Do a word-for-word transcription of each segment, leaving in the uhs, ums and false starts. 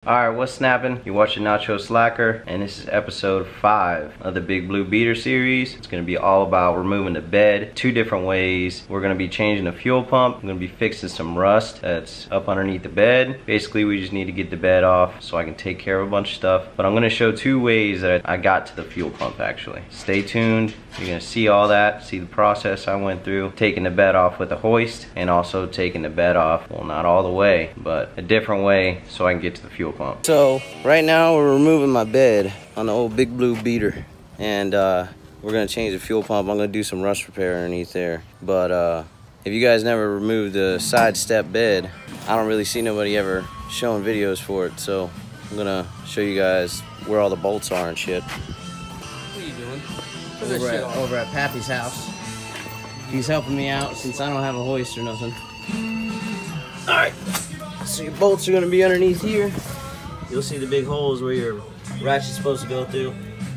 Alright, what's snapping? You're watching Nacho Slacker, and this is episode five of the Big Blue Beater series. It's going to be all about removing the bed two different ways. We're going to be changing the fuel pump. I'm going to be fixing some rust that's up underneath the bed. Basically, we just need to get the bed off so I can take care of a bunch of stuff. But I'm going to show two ways that I got to the fuel pump, actually. Stay tuned. You're going to see all that, see the process I went through, taking the bed off with a hoist, and also taking the bed off, well, not all the way, but a different way so I can get to the fuel pump. So right now we're removing my bed on the old Big Blue Beater, and uh, we're gonna change the fuel pump. I'm gonna do some rust repair underneath there. But uh, if you guys never removed the side step bed, I don't really see nobody ever showing videos for it. So I'm gonna show you guys where all the bolts are and shit. What are you doing? Put Over that at, shit on. over at Pappy's house. He's helping me out since I don't have a hoist or nothing. All right. So your bolts are gonna be underneath here. You'll see the big holes where your ratchet's supposed to go through.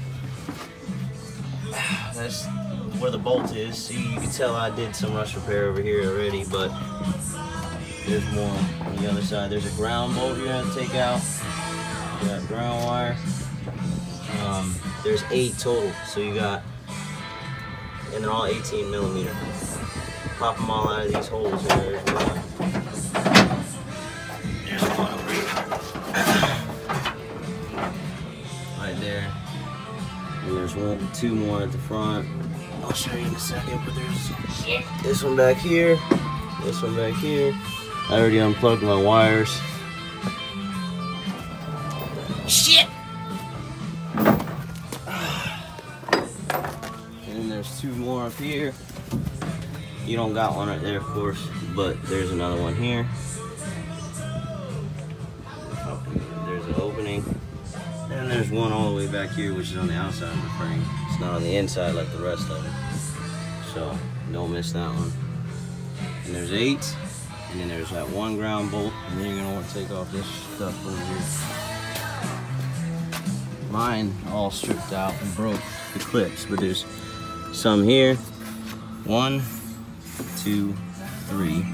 That's where the bolt is. See, you can tell I did some rust repair over here already, but there's more on the other side. There's a ground bolt you're gonna take out. You got ground wire. Um, there's eight total, so you got, and they're all eighteen millimeter. Pop them all out of these holes here. There's one. There's one over here. Right there. And there's one, two more at the front. I'll show you in a second, but there's this one back here, this one back here. I already unplugged my wires. Shit! And then there's two more up here. You don't got one right there, of course, but there's another one here. There's an opening. And there's one all the way back here, which is on the outside of the frame. It's not on the inside like the rest of it. So, don't miss that one. And there's eight. And then there's that one ground bolt. And then you're going to want to take off this stuff over here. Mine all stripped out and broke the clips, but there's some here. One, two, three.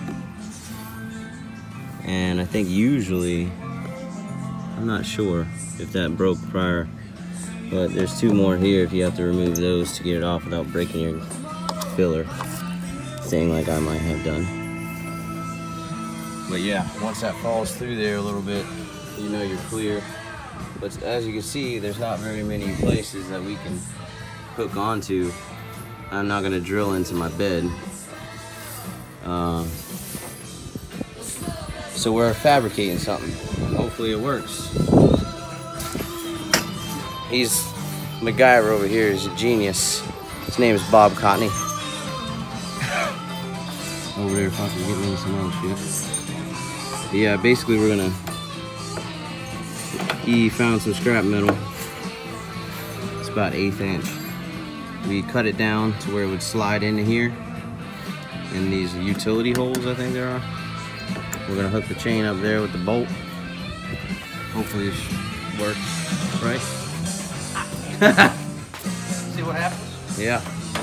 And I think usually, I'm not sure if that broke prior, but there's two more here if you have to remove those to get it off without breaking your filler thing like I might have done. But yeah, once that falls through there a little bit, you know you're clear. But as you can see, there's not very many places that we can hook onto. I'm not gonna drill into my bed. Uh, so we're fabricating something. Hopefully it works. He's MacGyver over here. He's a genius. His name is Bob Cotney. Over there fucking getting into some other shit. But yeah, basically we're gonna, he found some scrap metal. It's about eighth inch. We cut it down to where it would slide into here. And these utility holes, I think there are. We're gonna hook the chain up there with the bolt. Hopefully it works, right? See what happens? Yeah.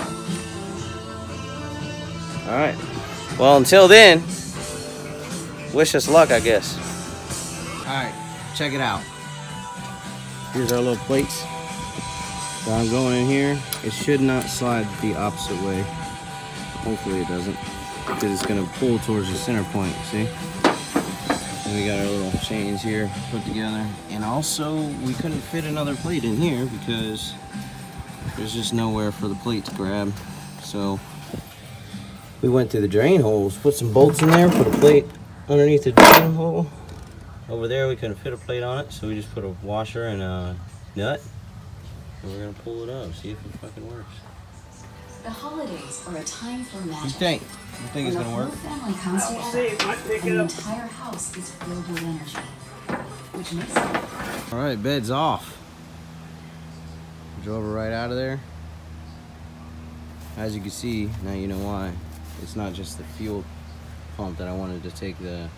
All right. Well, until then, wish us luck, I guess. All right, check it out. Here's our little plates. So I'm going in here. It should not slide the opposite way. Hopefully it doesn't, because it's gonna pull towards the center point, see? And we got our little chains here put together. And also, we couldn't fit another plate in here because there's just nowhere for the plate to grab. So we went through the drain holes, put some bolts in there, put a plate underneath the drain hole. Over there, we couldn't fit a plate on it, so we just put a washer and a nut. And we're gonna pull it up, see if it fucking works. The holidays are a time for magic. What do you think? You think it's gonna work? When the whole family comes together, and the entire house is filled with energy, which makes it. All right, bed's off. Drove her right out of there. As you can see, now you know why. It's not just the fuel pump that I wanted to take the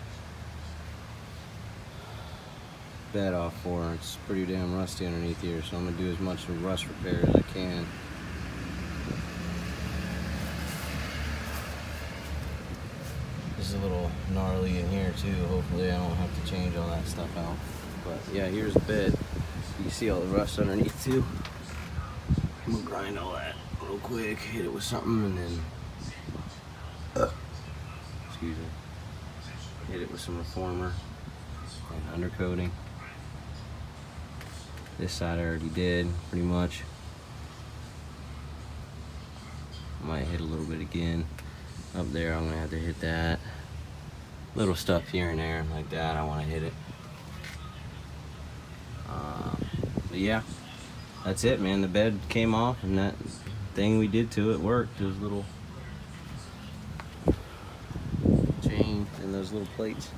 bed off for. It's pretty damn rusty underneath here, so I'm gonna do as much rust repair as I can. This is a little gnarly in here too. Hopefully I don't have to change all that stuff out. But yeah, here's the bed. You can see all the rust underneath too. I'm gonna grind all that real quick, hit it with something, and then uh, excuse me, hit it with some reformer and undercoating. This side I already did pretty much. Might hit a little bit again. Up there I'm gonna have to hit that. Little stuff here and there like that, I want to hit it. Uh, but yeah, that's it, man. The bed came off, and that thing we did to it worked. Those little chain and those little plates.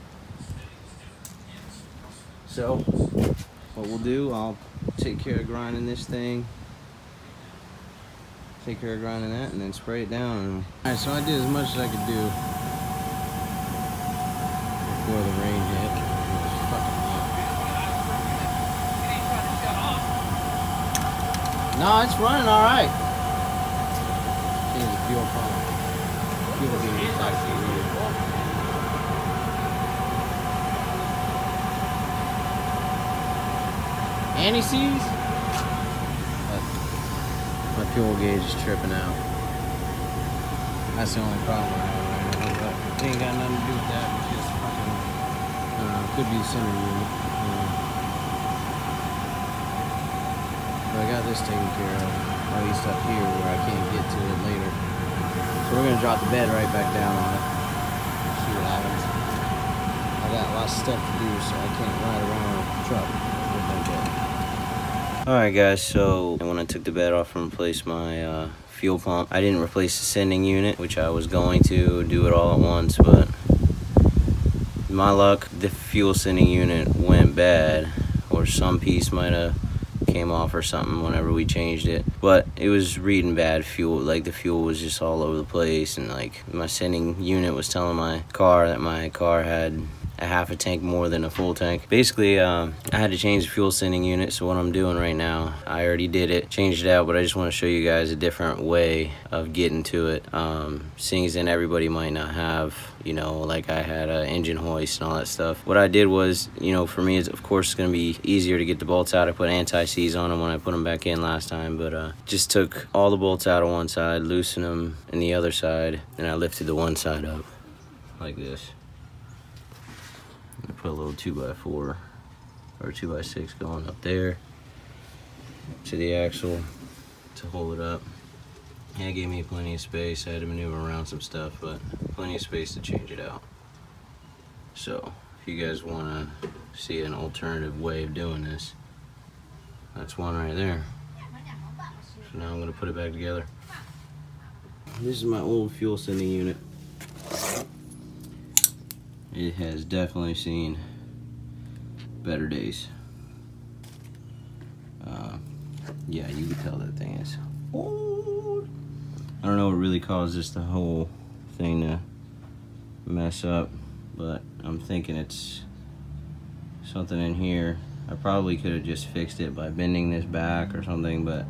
So what we'll do, I'll take care of grinding this thing, take care of grinding that, and then spray it down. Alright, so I did as much as I could do before the rain hit. It was fucking hot. No, it's running alright. Change the fuel pump. Fuel gauge is actually weird. Anti-seize? But my fuel gauge is tripping out. That's the only problem I have right now. But it ain't got nothing to do with that. It's just fucking, uh, could be the center unit. Uh, but I got this taken care of. At least up here where I can't get to it later. So we're gonna drop the bed right back down on it. See what happens. I got lots of stuff to do, so I can't ride around with the truck with that bed. Alright guys, so when I took the bed off and replaced my uh, fuel pump, I didn't replace the sending unit, which I was going to do it all at once, but my luck, the fuel sending unit went bad, or some piece might have came off or something whenever we changed it. But it was reading bad fuel, like the fuel was just all over the place, and like my sending unit was telling my car that my car had a half a tank more than a full tank. Basically, um, I had to change the fuel sending unit, so what I'm doing right now, I already did it, changed it out, but I just want to show you guys a different way of getting to it. Um, seeing as then everybody might not have, you know, like I had an engine hoist and all that stuff. What I did was, you know, for me, it's, of course, it's going to be easier to get the bolts out. I put anti-seize on them when I put them back in last time, but uh, just took all the bolts out on one side, loosened them in the other side, and I lifted the one side up like this. I put a little two by four or two by six going up there to the axle to hold it up. Yeah, it gave me plenty of space. I had to maneuver around some stuff, but plenty of space to change it out. So if you guys want to see an alternative way of doing this, that's one right there. So now I'm going to put it back together. This is my old fuel sending unit. It has definitely seen better days. Uh, yeah, you can tell that thing is old. I don't know what really caused this the whole thing to mess up, but I'm thinking it's something in here. I probably could have just fixed it by bending this back or something, but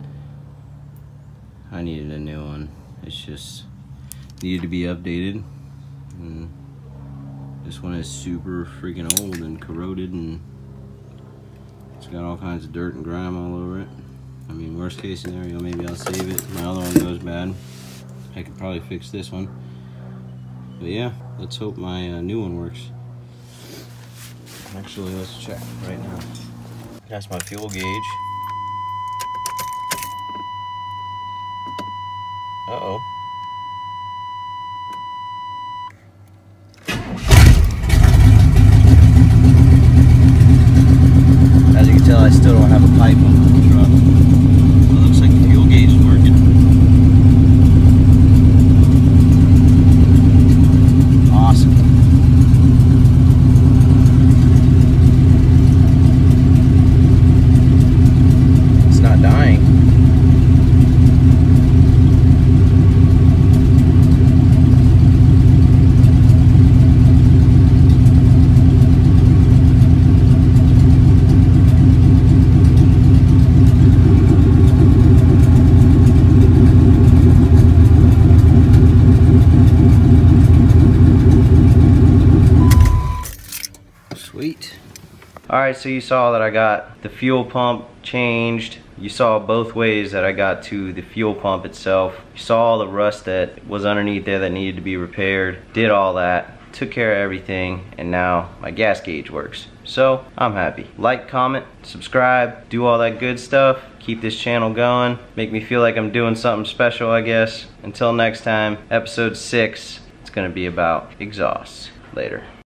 I needed a new one. It's just needed to be updated. And this one is super freaking old and corroded, and it's got all kinds of dirt and grime all over it. I mean, worst case scenario, maybe I'll save it. My other one goes bad. I could probably fix this one. But yeah, let's hope my uh, new one works. Actually, let's check right now. That's my fuel gauge. Uh-oh. As you can tell, I still don't have a pipe on the truck. Well, it looks like the fuel gauge is working. Awesome. It's not dying. Alright, so you saw that I got the fuel pump changed. You saw both ways that I got to the fuel pump itself. You saw all the rust that was underneath there that needed to be repaired. Did all that, took care of everything, and now my gas gauge works. So I'm happy. Like, comment, subscribe, do all that good stuff. Keep this channel going. Make me feel like I'm doing something special, I guess. Until next time, episode six, it's gonna be about exhausts. Later.